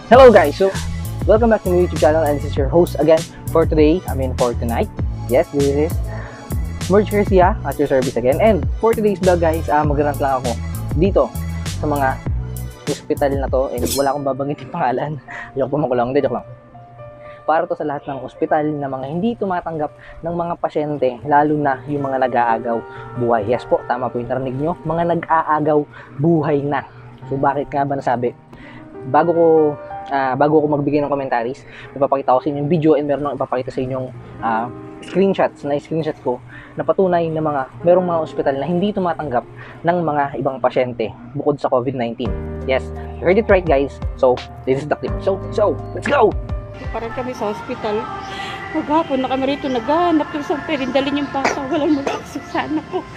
Hello guys, so welcome back to my YouTube channel, and this is your host again for today, for tonight. Yes, this is Merge Garcia at your service again. And for today's vlog guys, mag-rant lang ako dito sa mga hospital na to, and wala akong babanggitin pangalan. Joke pa makulang, joke lang. Para to sa lahat ng hospital na mga hindi tumatanggap ng mga pasyente, lalo na yung mga nag-aagaw buhay. Yes po, tama po yung narinig nyo, mga nag-aagaw buhay na. So bakit nga ba nasabi? Bago ko magbigay ng commentaries, ipapakita ko sa inyo yung video, and meron akong ipapakita sa inyong screenshot ko na patunay na merong mga ospital na hindi tumatanggap ng mga ibang pasyente bukod sa COVID-19. Yes, you heard it right guys. So, this is the clip. So, let's go! Parang kami sa hospital. Maghapon na kami rito naghahanap ng isang pwedeng dalhin yung bata. Walang mag-access sa anak ko.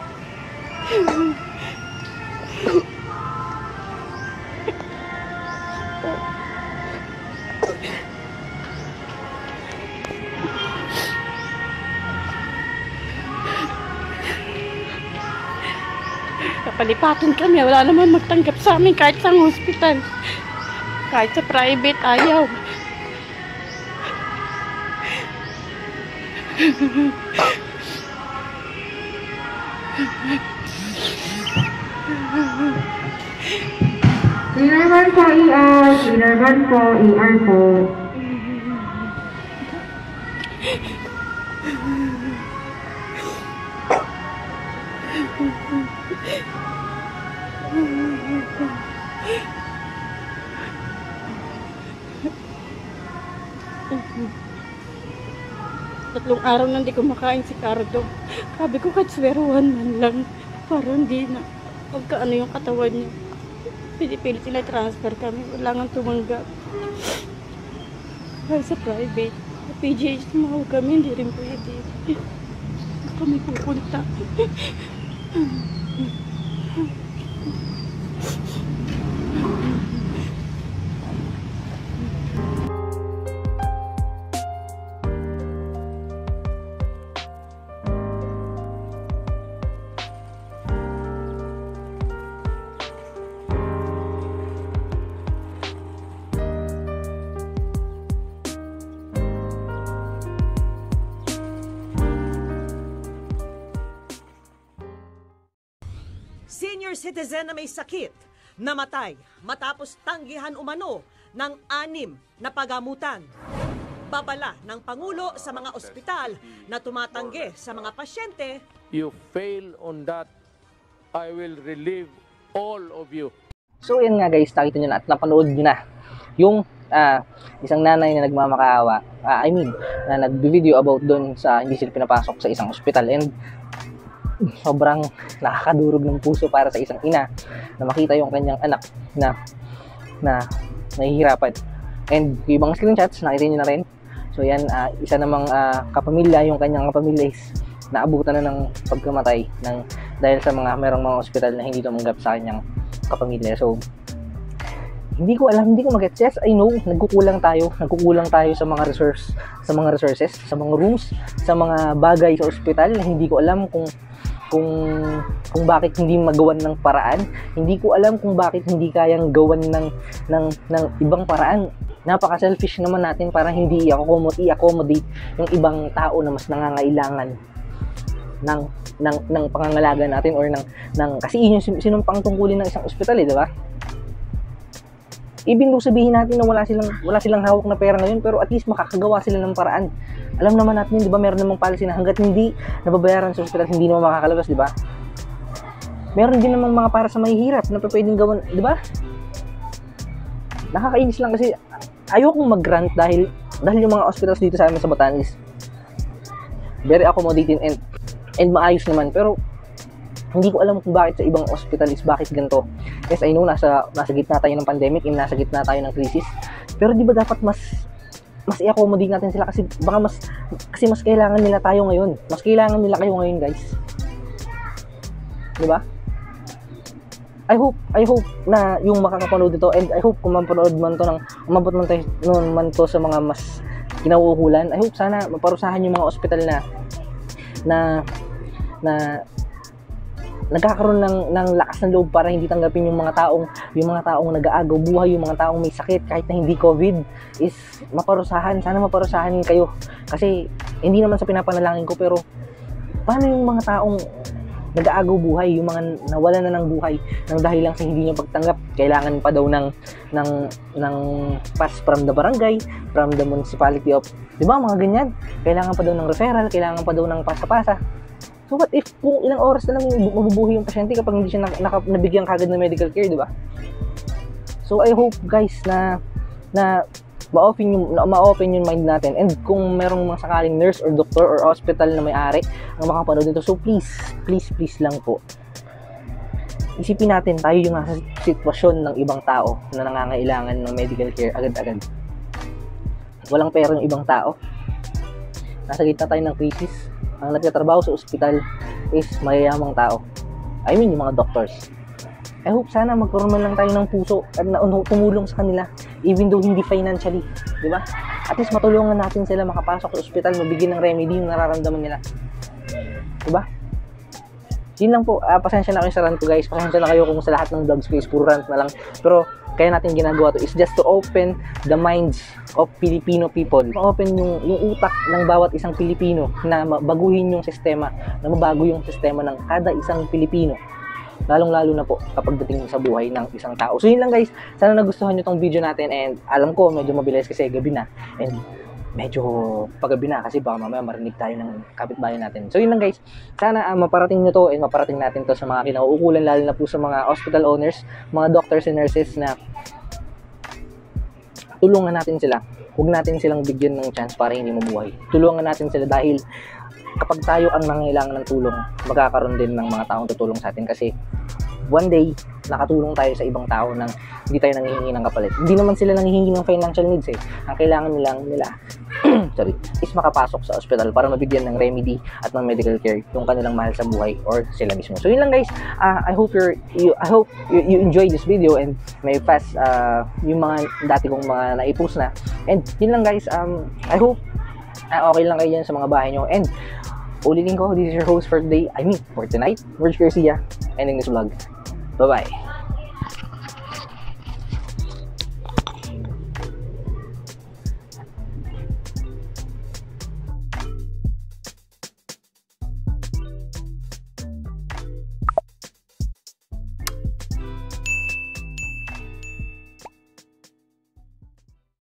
Kapalipatan kami, wala naman magtanggap sa amin kahit sa hospital. Kahit sa private, ayaw. Sinerman po ER, sinerman po ER po. Tatlong araw na hindi kumakain si Cardo. Sabi ko kahit sweruhan man lang, parang hindi na pagkaano yung katawan niya. Pinipilit sila transfer kami, wala nga tumanggap. Kahit sa private, sa PGH tumawag kami, hindi rin pwede. Kami pupunta. Senior citizen na may sakit, namatay matapos tanggihan umano ng 6 na pagamutan. Babala ng Pangulo sa mga ospital na tumatanggi sa mga pasyente. You fail on that, I will relieve all of you. So yan nga guys, nakita nyo na at napanood nyo na yung isang nanay na nagmamakaawa, na nag-video about doon sa hindi sila pinapasok sa isang ospital, and sobrang nakakadurog ng puso para sa isang ina na makita yung kanyang anak na nahihirapan. And yung ibang screenshots, nakita nyo na rin. So yan, isa namang kapamilya, yung kanyang kapamilya is naabutan na ng pagkamatay dahil sa merong mga ospital na hindi tumanggap sa kanyang kapamilya. So hindi ko mag-gets. Yes, I know, nagkukulang tayo sa mga resources, sa mga rooms, sa mga bagay sa ospital. Hindi ko alam kung bakit hindi magawan ng paraan. Hindi ko alam kung bakit hindi kayang gawan ng ibang paraan. Napaka-selfish naman natin para hindi i-accommodate yung ibang tao na mas nangangailangan ng pangangalaga natin, or kasi yun yung sinumpang tungkulin ng isang ospital, di ba? Even though sabihin natin na wala silang hawak na pera ngayon, pero at least makakagawa sila ng paraan. Alam naman natin, di ba, meron namang policy na hanggat hindi nababayaran sa ospital, hindi naman makakalabas, di ba? Meron din namang mga para sa mahihirap na pwedeng gawin, di ba? Nakakainis lang kasi ayokong mag-grant dahil yung mga hospitals dito sa amin sa Batanes very accommodating and maayos naman, pero hindi ko alam kung bakit sa ibang hospitals bakit ganito. Yes, I know, nasa gitna tayo ng pandemic, nasa gitna tayo ng crisis, pero di ba dapat mas i-accommodate natin sila, kasi baka mas kailangan nila tayo ngayon. Mas kailangan nila kayo ngayon, guys. Di ba? I hope na yung makakapanood dito, and I hope kung mapanood man to umabot man to sa mga mas kinauukulan, I hope sana maparusahan yung mga ospital na nagkakaroon ng lakas ng loob para hindi tanggapin yung mga taong nag-aagaw buhay, yung mga taong may sakit kahit na hindi COVID is maparusahan. Sana maparusahan kayo. Kasi hindi naman sa pinapanalangin ko, pero paano yung mga taong nag-aagaw buhay, yung mga nawalan na ng buhay nang dahil lang sa hindi niyo pagtanggap, kailangan pa daw ng pass from the barangay, from the municipality of, di ba, mga ganyan, kailangan pa daw ng referral, kailangan pa daw ng pasa-pasa. So what if kung ilang oras na lang mabubuhay yung pasyente kapag hindi siya nabigyan kagad ng medical care, di ba? So I hope guys na ma-open yung mind natin, and kung merong mga sakaling nurse or doctor or hospital na may-ari ang makapanood dito, so please lang po, isipin natin tayo yung nasa sitwasyon ng ibang tao na nangangailangan ng medical care agad-agad. Walang pera yung ibang tao, nasa gitna tayo ng crisis, ang nagtatrabaho sa ospital is mayayamang tao, I mean yung mga doctors. I hope sana magkaroon man lang tayo ng puso at tumulong sa kanila, even though hindi financially, di ba? At least matulungan natin sila makapasok sa ospital, mabigyan ng remedy yung nararamdaman nila, di ba? Yun lang po. Pasensya na kayo sa rant ko, guys. Pasensya na kayo kung sa lahat ng vlogs ko is puro rant na lang, pero kaya natin ginagawa to is just to open the minds of Filipino people, ma-open yung utak ng bawat isang Pilipino, na baguhin yung sistema, na mabago yung sistema ng kada isang Pilipino, lalong-lalo na po kapag dating sa buhay ng isang tao. So yun lang guys, sana nagustuhan nyo tong video natin, and alam ko medyo mabilis kasi gabi na, and medyo paggabi na kasi baka mamaya marinig tayo ng kapitbahay natin. So yun lang guys, sana maparating nyo to, and maparating natin to sa mga kinauukulan, lalo na po sa mga hospital owners, mga doctors and nurses, na tulungan natin sila. Huwag natin silang bigyan ng chance para hindi mabuhay. Tulungan natin sila, dahil kapag tayo ang nangangailangan ng tulong, magkakaroon din ng mga taong tutulong sa atin, kasi one day nakatulong tayo sa ibang tao nang hindi tayo nanghihingi ng kapalit. Hindi naman sila nanghihingi ng financial needs eh. Ang kailangan nila is makapasok sa ospital para mabigyan ng remedy at ng medical care yung kanilang mahal sa buhay or sila mismo. So yun lang guys, I hope you enjoyed this video, and may pass yung mga dati kong mga naipost na. And yun lang guys, I hope okay lang kayo dyan sa mga bahay nyo. And ulitin ko, this is your host for today, for tonight, Merge Garcia, ending this vlog. Bye-bye.